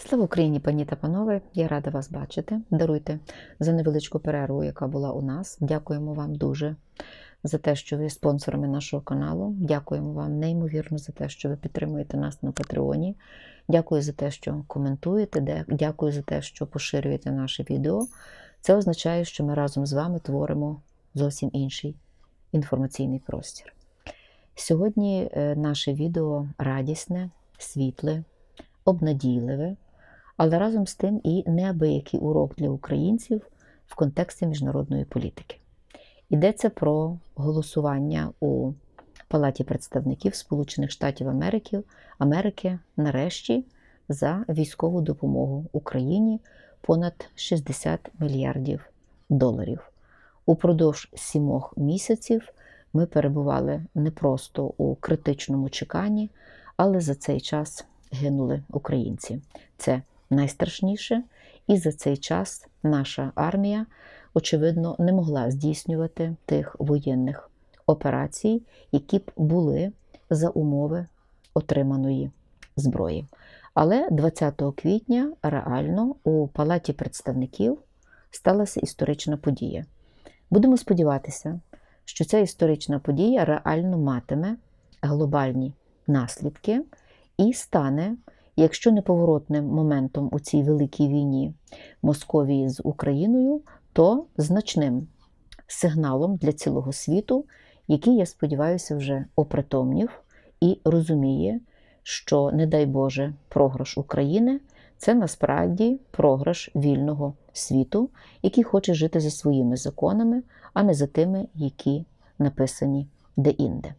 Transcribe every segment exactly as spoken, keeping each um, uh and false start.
Слава Україні, пані та панове! Я рада вас бачити. Даруйте за невеличку перерву, яка була у нас. Дякуємо вам дуже за те, що ви спонсорами нашого каналу. Дякуємо вам неймовірно за те, що ви підтримуєте нас на Патреоні. Дякую за те, що коментуєте. Дякую за те, що поширюєте наше відео. Це означає, що ми разом з вами творимо зовсім інший інформаційний простір. Сьогодні наше відео радісне, світле, обнадійливе, але разом з тим і неабиякий урок для українців в контексті міжнародної політики. Йдеться про голосування у Палаті представників Сполучених Штатів Америки, Америки нарешті за військову допомогу Україні понад шістдесят мільярдів доларів. Упродовж сімох місяців ми перебували не просто у критичному чеканні, але за цей час гинули українці. Це найстрашніше, і за цей час наша армія, очевидно, не могла здійснювати тих воєнних операцій, які б були за умови отриманої зброї. Але двадцятого квітня реально у Палаті представників сталася історична подія. Будемо сподіватися, що ця історична подія реально матиме глобальні наслідки і стане, якщо неповоротним моментом у цій великій війні Московії з Україною, то значним сигналом для цілого світу, який, я сподіваюся, вже опритомнів і розуміє, що, не дай Боже, програш України – це насправді програш вільного світу, який хоче жити за своїми законами, а не за тими, які написані де-інде.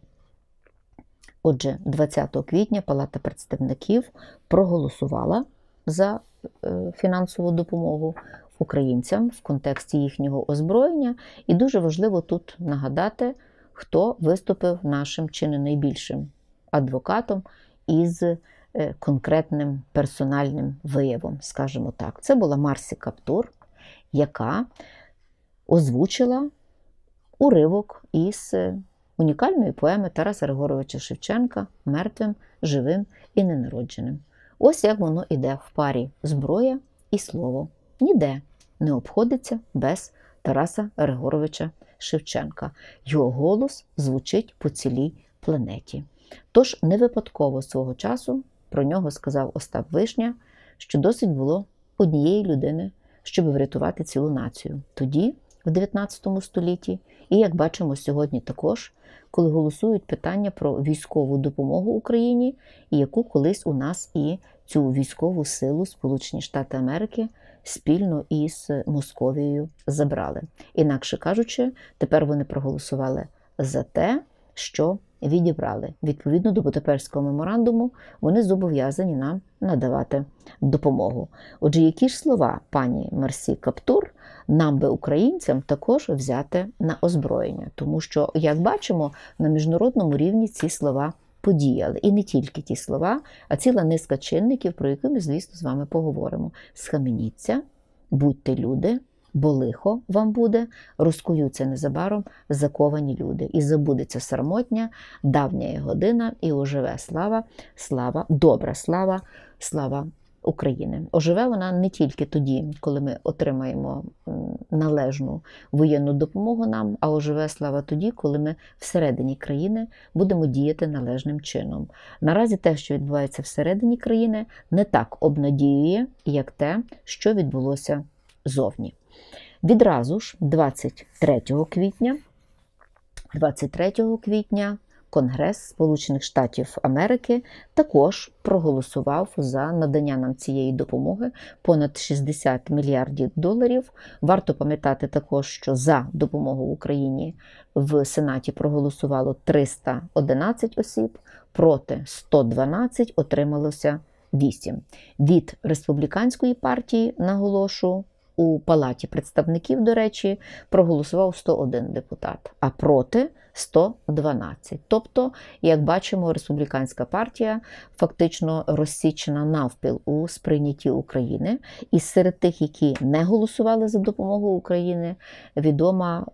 Отже, двадцятого квітня Палата представників проголосувала за фінансову допомогу українцям в контексті їхнього озброєння. І дуже важливо тут нагадати, хто виступив нашим чи не найбільшим адвокатом із конкретним персональним виявом, скажімо так. Це була Марсі Каптур, яка озвучила уривок із унікальної поеми Тараса Григоровича Шевченка «Мертвим, живим і ненародженим». Ось як воно іде в парі зброя і слово. Ніде не обходиться без Тараса Григоровича Шевченка. Його голос звучить по цілій планеті. Тож не випадково свого часу про нього сказав Остап Вишня, що досить було однієї людини, щоб врятувати цілу націю. Тоді, в дев'ятнадцятому столітті, і, як бачимо сьогодні також, коли голосують питання про військову допомогу Україні, і яку колись у нас і цю військову силу Сполучені Штати Америки спільно із Московією забрали. Інакше кажучи, тепер вони проголосували за те, що відібрали. Відповідно до Будапештського меморандуму, вони зобов'язані нам надавати допомогу. Отже, які ж слова пані Марсі Каптур нам би, українцям, також взяти на озброєння? Тому що, як бачимо, на міжнародному рівні ці слова подіяли. І не тільки ті слова, а ціла низка чинників, про які ми, звісно, з вами поговоримо. Схаменіться, будьте люди, бо лихо вам буде, розкуються незабаром заковані люди. І забудеться сармотня, давня є година, і оживе слава, слава, добра слава, слава України. Оживе вона не тільки тоді, коли ми отримаємо належну воєнну допомогу нам, а оживе слава тоді, коли ми всередині країни будемо діяти належним чином. Наразі те, що відбувається всередині країни, не так обнадіює, як те, що відбулося зовні. Відразу ж двадцять третього квітня, двадцять третього квітня Конгрес Сполучених Штатів Америки також проголосував за надання нам цієї допомоги понад шістдесят мільярдів доларів. Варто пам'ятати також, що за допомогу Україні в Сенаті проголосувало триста одинадцять осіб, проти сто дванадцять, отрималося вісім. Від республіканської партії, наголошу, у Палаті представників, до речі, проголосував сто один депутат, а проти сто дванадцять. Тобто, як бачимо, республіканська партія фактично розсічена навпіл у сприйнятті України. І серед тих, які не голосували за допомогу України, відома,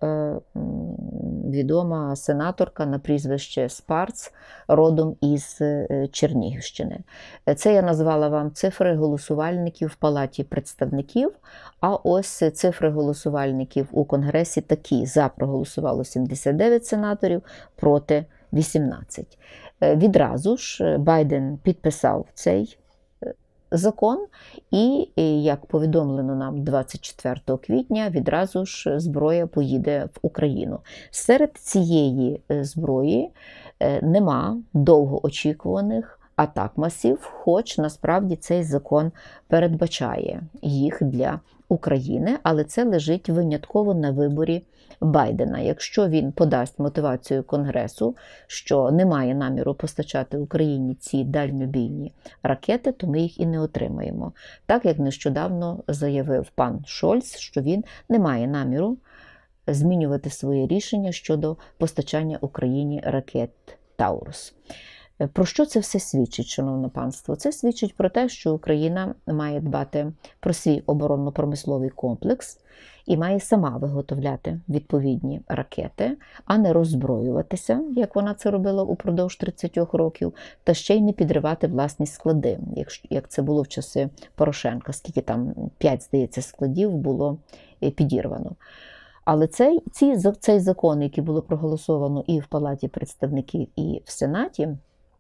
відома сенаторка на прізвище Спарц, родом із Чернігівщини. Це я назвала вам цифри голосувальників в Палаті представників, а ось цифри голосувальників у Конгресі такі. За проголосувало сімдесят дев'ять сенаторів, проти вісімнадцять. Відразу ж Байден підписав цей закон і, як повідомлено нам двадцять четвертого квітня, відразу ж зброя поїде в Україну. Серед цієї зброї нема довгоочікуваних атакмасів, хоч насправді цей закон передбачає їх для України, але це лежить винятково на виборі Байдена. Якщо він подасть мотивацію Конгресу, що немає наміру постачати Україні ці дальньобійні ракети, то ми їх і не отримаємо. Так, як нещодавно заявив пан Шольц, що він не має наміру змінювати своє рішення щодо постачання Україні ракет «Таурус». Про що це все свідчить, шановне панство? Це свідчить про те, що Україна має дбати про свій оборонно-промисловий комплекс і має сама виготовляти відповідні ракети, а не роззброюватися, як вона це робила упродовж тридцять років, та ще й не підривати власні склади, як це було в часи Порошенка, скільки там п'ять, здається, складів було підірвано. Але цей, ці, цей закон, який було проголосовано і в Палаті представників, і в Сенаті,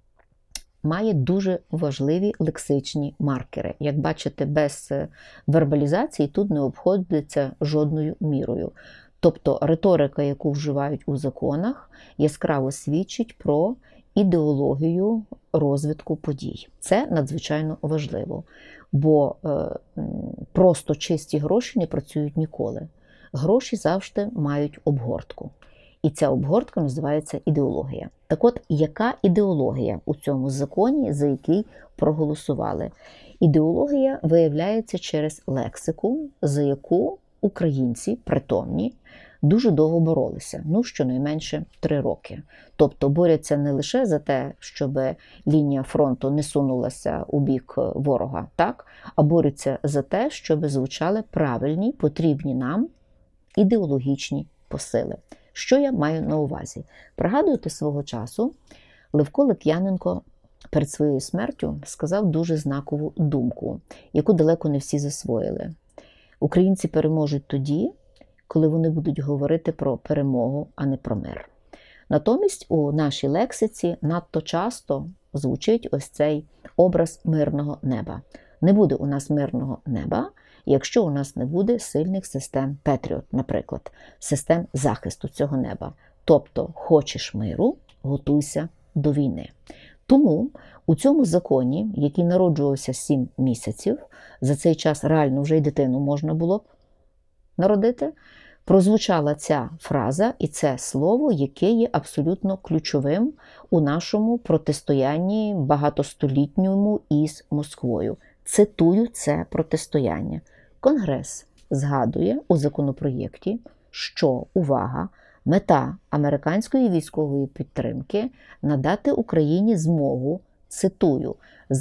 має дуже важливі лексичні маркери. Як бачите, без вербалізації тут не обходиться жодною мірою. Тобто риторика, яку вживають у законах, яскраво свідчить про ідеологію розвитку подій. Це надзвичайно важливо, бо е, просто чисті гроші не працюють ніколи. Гроші завжди мають обгортку. І ця обгортка називається ідеологія. Так от, яка ідеологія у цьому законі, за який проголосували? Ідеологія виявляється через лексику, за яку українці притомні дуже довго боролися, ну, щонайменше три роки. Тобто борються не лише за те, щоб лінія фронту не сунулася у бік ворога, так? А борються за те, щоб звучали правильні, потрібні нам ідеологічні посили. Що я маю на увазі? Пригадуєте, свого часу Левко Лук'яненко перед своєю смертю сказав дуже знакову думку, яку далеко не всі засвоїли. Українці переможуть тоді, коли вони будуть говорити про перемогу, а не про мир. Натомість у нашій лексиці надто часто звучить ось цей образ мирного неба. Не буде у нас мирного неба, якщо у нас не буде сильних систем Петріот, наприклад, систем захисту цього неба. Тобто, хочеш миру, готуйся до війни. Тому у цьому законі, який народжувався сім місяців, за цей час реально вже й дитину можна було б народити, прозвучала ця фраза і це слово, яке є абсолютно ключовим у нашому протистоянні багатостолітньому із Москвою. Цитую це протистояння. Конгрес згадує у законопроєкті, що, увага, мета американської військової підтримки – надати Україні змогу, цитую,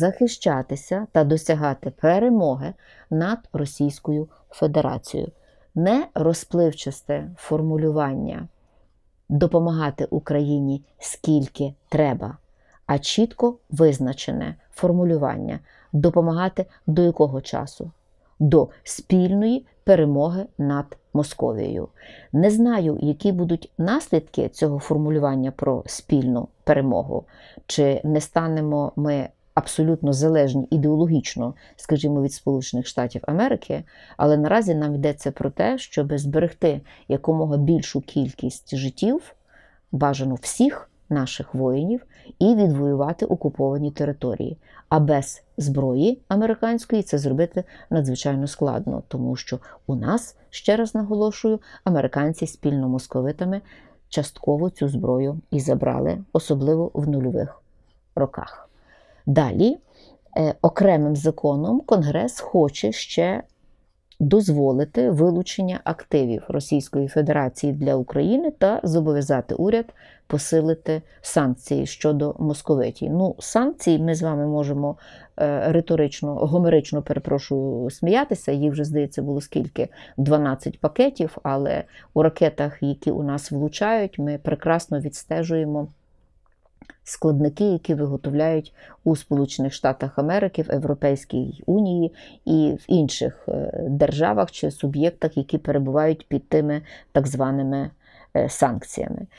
захищатися та досягати перемоги над Російською Федерацією. Не розпливчасте формулювання «допомагати Україні скільки треба», а чітко визначене формулювання «допомагати до якого часу?» До спільної перемоги над Московією. Не знаю, які будуть наслідки цього формулювання про спільну перемогу. Чи не станемо ми абсолютно залежні ідеологічно, скажімо, від Сполучених Штатів Америки, але наразі нам йдеться про те, щоб зберегти якомога більшу кількість життів, бажано всіх наших воїнів, і відвоювати окуповані території. А без зброї американської це зробити надзвичайно складно, тому що у нас, ще раз наголошую, американці спільно московитами частково цю зброю і забрали, особливо в нульових роках. Далі, окремим законом Конгрес хоче ще дозволити вилучення активів Російської Федерації для України та зобов'язати уряд посилити санкції щодо московитів. Ну, санкції ми з вами можемо е, риторично, гомерично, перепрошую, сміятися. Їх вже, здається, було скільки? дванадцять пакетів, але у ракетах, які у нас влучають, ми прекрасно відстежуємо складники, які виготовляють у Сполучених Штатах Америки, в Європейській Унії і в інших державах чи суб'єктах, які перебувають під тими так званими санкціями.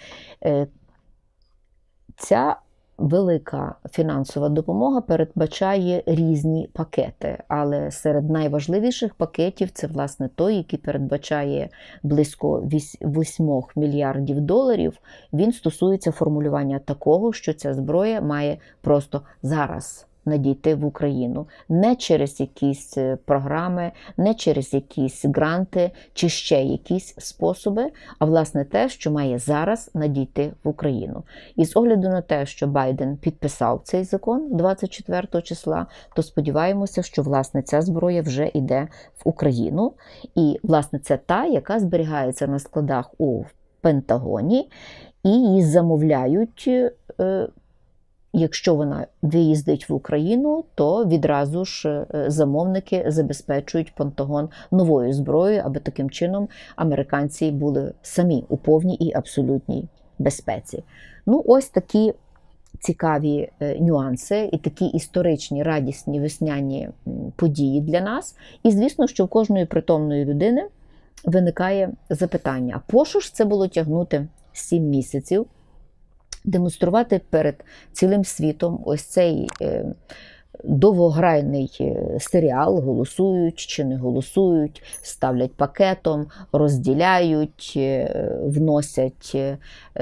Ця велика фінансова допомога передбачає різні пакети, але серед найважливіших пакетів це, власне, той, який передбачає близько вісім мільярдів доларів. Він стосується формулювання такого, що ця зброя має просто зараз надійти в Україну. Не через якісь програми, не через якісь гранти чи ще якісь способи, а власне те, що має зараз надійти в Україну. І з огляду на те, що Байден підписав цей закон двадцять четвертого числа, то сподіваємося, що власне ця зброя вже йде в Україну. І власне це та, яка зберігається на складах у Пентагоні, і її замовляють. Якщо вона виїздить в Україну, то відразу ж замовники забезпечують Пентагон новою зброєю, аби таким чином американці були самі у повній і абсолютній безпеці. Ну, ось такі цікаві нюанси і такі історичні, радісні, весняні події для нас. І, звісно, що в кожної притомної людини виникає запитання, а по що ж це було тягнути сім місяців? Демонструвати перед цілим світом ось цей е, довгограйний серіал, голосують чи не голосують, ставлять пакетом, розділяють, е, вносять е,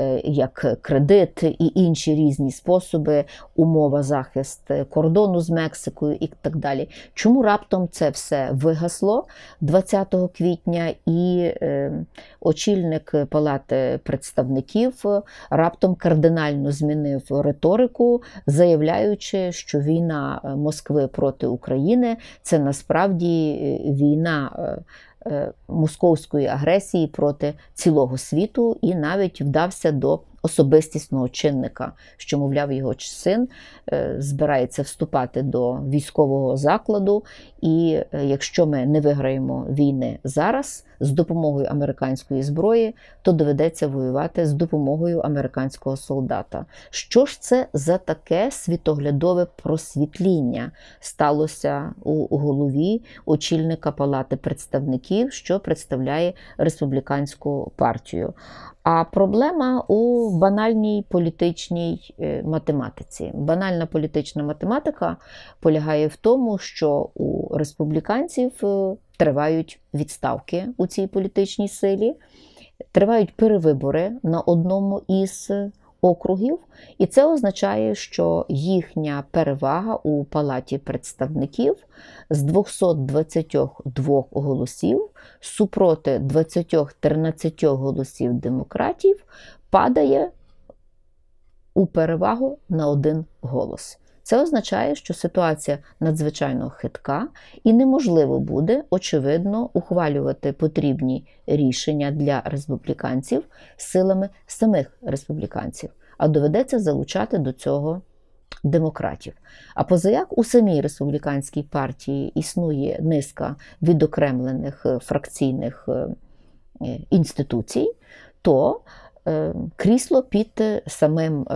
як кредит і інші різні способи, умова захист кордону з Мексикою і так далі. Чому раптом це все вигасло двадцятого квітня і е, очільник Палати представників раптом кардинально змінив риторику, заявляючи, що війна Москви проти України – це насправді війна московської агресії проти цілого світу, і навіть вдався до особистісного чинника, що, мовляв, його син збирається вступати до військового закладу, і якщо ми не виграємо війни зараз з допомогою американської зброї, то доведеться воювати з допомогою американського солдата. Що ж це за таке світоглядове просвітління сталося у голові очільника Палати представників, що представляє республіканську партію? А проблема у банальній політичній математиці. Банальна політична математика полягає в тому, що у республіканців тривають відставки у цій політичній силі, тривають перевибори на одному із округів, і це означає, що їхня перевага у Палаті представників з двохсот двадцяти двох голосів супроти двадцяти тринадцяти голосів демократів падає у перевагу на один голос. Це означає, що ситуація надзвичайно хитка і неможливо буде, очевидно, ухвалювати потрібні рішення для республіканців силами самих республіканців, а доведеться залучати до цього демократів. А позаяк у самій республіканській партії існує низка відокремлених фракційних інституцій, то крісло під самим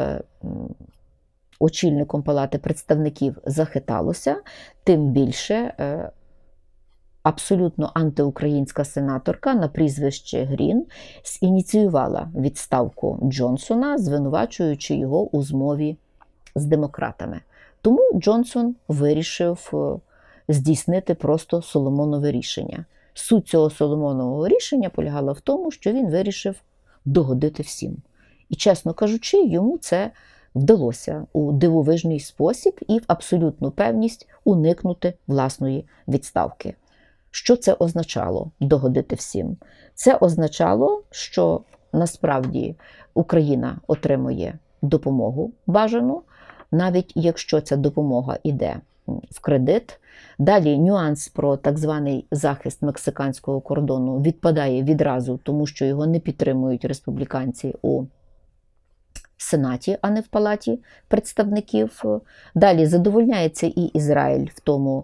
очільником Палати представників захиталося, тим більше абсолютно антиукраїнська сенаторка на прізвище Грін ініціювала відставку Джонсона, звинувачуючи його у змові з демократами. Тому Джонсон вирішив здійснити просто Соломонове рішення. Суть цього Соломонового рішення полягала в тому, що він вирішив догодити всім. І, чесно кажучи, йому це вдалося у дивовижний спосіб і в абсолютну певність уникнути власної відставки. Що це означало – догодити всім? Це означало, що насправді Україна отримує допомогу бажану, навіть якщо ця допомога йде в кредит, Далі нюанс про так званий захист мексиканського кордону відпадає відразу, тому що його не підтримують республіканці у Сенаті, а не в Палаті представників. Далі задовольняється і Ізраїль в тому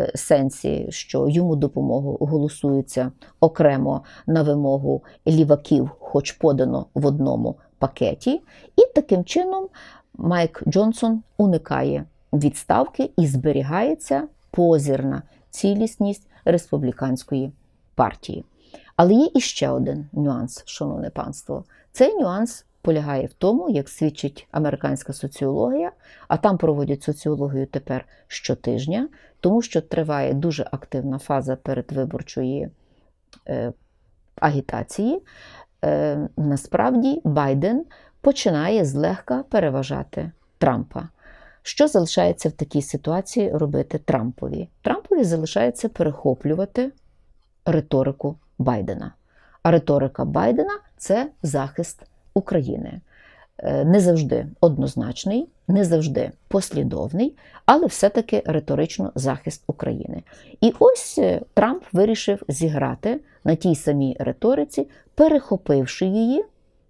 сенсі, що йому допомогу голосується окремо на вимогу ліваків, хоч подано в одному пакеті. І таким чином Майк Джонсон уникає відставки і зберігається позірна цілісність республіканської партії. Але є іще один нюанс, шановне панство. Цей нюанс полягає в тому, як свідчить американська соціологія, а там проводять соціологію тепер щотижня, тому що триває дуже активна фаза передвиборчої е, агітації. Е, насправді Байден починає злегка переважати Трампа. Що залишається в такій ситуації робити Трампові? Трампові залишається перехоплювати риторику Байдена. А риторика Байдена – це захист України. Не завжди однозначний, не завжди послідовний, але все-таки риторично захист України. І ось Трамп вирішив зіграти на тій самій риториці, перехопивши її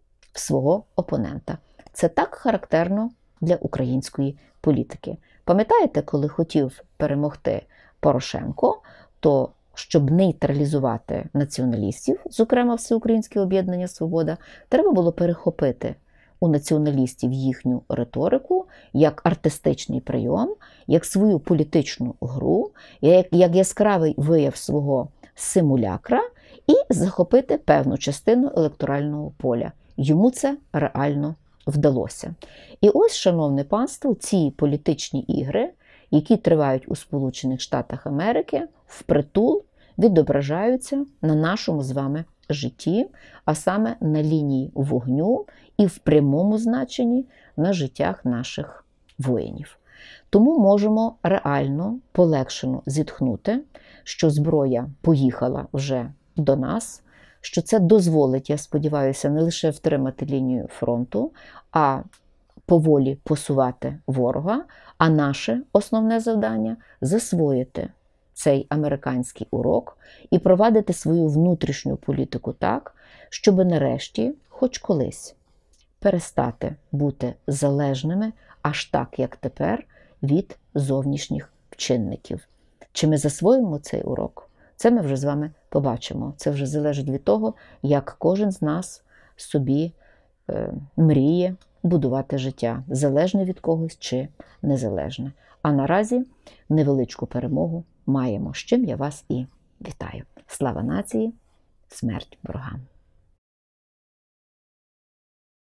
в свого опонента. Це так характерно для української політики. Пам'ятаєте, коли хотів перемогти Порошенко, то щоб нейтралізувати націоналістів, зокрема Всеукраїнське об'єднання «Свобода», треба було перехопити у націоналістів їхню риторику як артистичний прийом, як свою політичну гру, як, як яскравий вияв свого симулякра і захопити певну частину електорального поля. Йому це реально вдалося. І ось, шановне панство, ці політичні ігри, які тривають у Сполучених Штатах Америки, впритул відображаються на нашому з вами житті, а саме на лінії вогню і в прямому значенні на життях наших воїнів. Тому можемо реально полегшено зітхнути, що зброя поїхала вже до нас, що це дозволить, я сподіваюся, не лише втримати лінію фронту, а поволі посувати ворога, а наше основне завдання – засвоїти цей американський урок і провадити свою внутрішню політику так, щоб нарешті, хоч колись, перестати бути залежними аж так, як тепер, від зовнішніх чинників. Чи ми засвоїмо цей урок? Це ми вже з вами побачимо. Це вже залежить від того, як кожен з нас собі е, мріє будувати життя, залежне від когось чи незалежне. А наразі невеличку перемогу маємо, з чим я вас і вітаю. Слава нації, смерть ворогам!